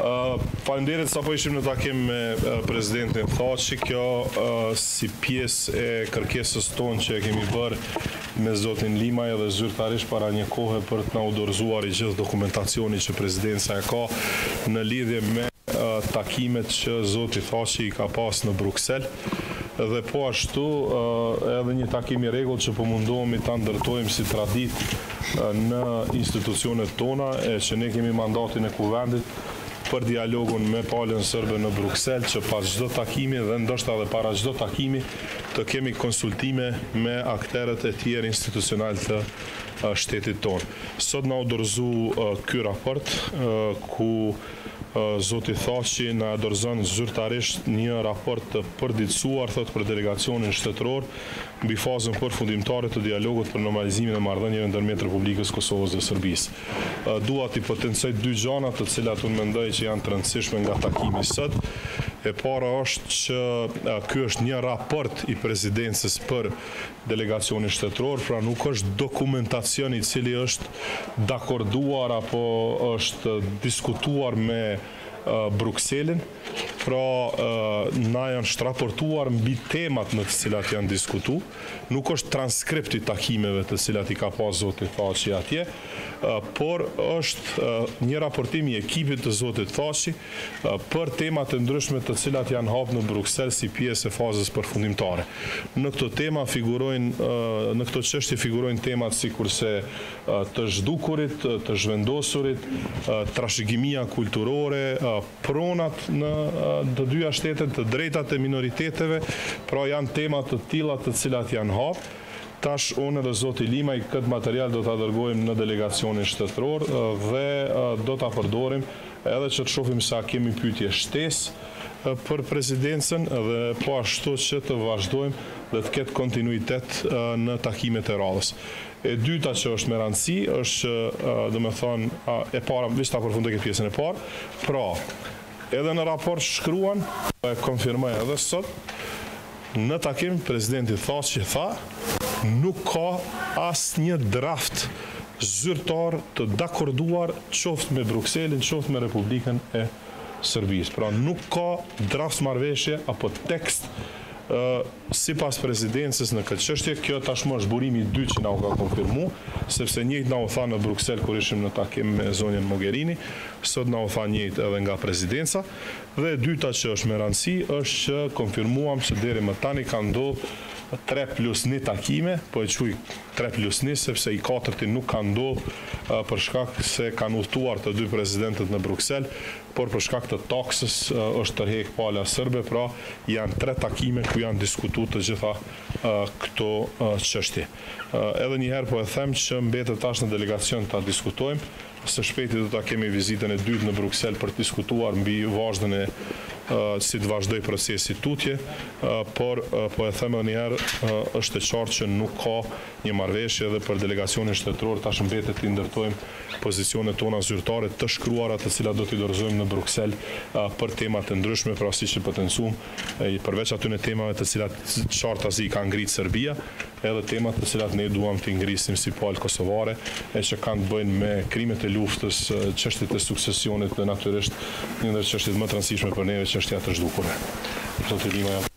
Faleminderit, sapo ishim në takim me presidentin Thaçi, kjo si pjesë e kërkesës tonë që e kemi bërë me zotin Limaj edhe zyrtarisht para një kohe për të na u dorëzuar i gjithë dokumentacioni që presidenca e ka në lidhje me takimet që zoti Thaçi i ka pas në Bruksel. Dhe po ashtu edhe një takim i rregull që po mundohemi ta ndërtojmë si traditë në institucionet tona, e që ne kemi mandatin e kuvendit për dialogun me palën sërbe në Bruksel, që pas çdo takimi dhe ndoshta edhe para çdo takimi të kemi konsultime me akterët e tjerë institucional të shtetit tonë. Sot na u dorëzu ky raport ku zoti Thaçi na dorëzon zyrtarisht një raport të përditësuar për delegacionin shtetëror mbi fazën përfundimtare të dialogut për normalizimin e marrëdhënieve ndërmjet Republikës Kosovës dhe Serbisë. Dua t'i potencoj dy gjëra të cilat unë mendoj që janë të rëndësishme nga takimi sot. E para është që ky është një raport i presidencës për delegacionin shtetëror, pra nuk është dokumentacion i cili është dakorduar apo është diskutuar me Brukselin, pra na janë shtraportuar mbi temat në të cilat janë diskutu, nuk është transkript i takimeve të cilat i ka pas zoti Thaçi atje, por është një raportim i ekipit të zotit Thaçi për temat e ndryshme të cilat janë hapur në Bruksel si pjesë e fazës përfundimtare. Në këto tema figurojnë, në këto çështje figurojnë temat sikurse të zhdukurit, të zhvendosurit, trashëgimia kulturore, pronat në të dyja shtetet, të drejtat e minoriteteve, pra janë tema të tilla të cilat janë hap. Tash unë dhe zoti Limaj këtë material do ta dërgojmë në delegacionin shtetëror dhe do ta përdorim edhe që të shohim sa kemi pyetje shtesë për presidencën dhe po ashtu që të vazhdojmë dhe të ketë kontinuitet në takimet e radhës. E dyta që është me rëndësi është, domethënë, e para, vish ta përfundoj këtë pjesën e parë, pra edhe në raport shkruan, e konfirmoj edhe sot, në takim presidenti Thaçi tha, nuk ka asnjë draft zyrtar të dakorduar qoftë me Brukselin, qoftë me Republikën e Serbisë. Pra nuk ka draft marrëveshje apo tekst sipas presidencës në këtë çështje. Kjo tashmë është burimi i dytë që na u ka konfirmu, sepse njëjtë na u tha në Bruksel kur ishim në takim me zonjën Mogherini, sot na u tha njëjtë edhe nga presidenca. Dhe e dyta që është me rëndësi është që konfirmuam që deri më tani ka ndodhur 3+1 takime, po e quaj 3+1 sepse i katërti nuk ka ndodhur për shkak se kanë udhëtuar të dy presidentët në Bruksel, por për shkak të taksës është tërheq pala sërbe, pra janë 3 takime ku janë diskutuar të gjitha këto çështje. Edhe një herë po e them që mbetet tash në delegacion ta diskutojmë. Së shpejti do ta kemi vizitën e dytë në Bruksel për të diskutuar mbi vazhdën e si të vazhdoj procesi tutje, por po e them edhe një herë është e qartë që nuk ka një marrëveshje dhe për delegacionin shtetëror tash mbetet të ndërtojmë pozicionet tona zyrtare të shkruara të cilat do t'i dorëzojmë në Bruksel për temat e ndryshme, pra siç e potencuam, përveç atyre temave të cilat qartazi ka ngritë Serbia, edhe temat të cilat ne duam të ngrisim si palë kosovare, e që kanë të bëjnë me krimet e luftës, çështjet e suksesionit dhe natyrisht një ndër çështjet më të rëndësishme për neve, çështja e të zhdukurve. Zoti Limaj.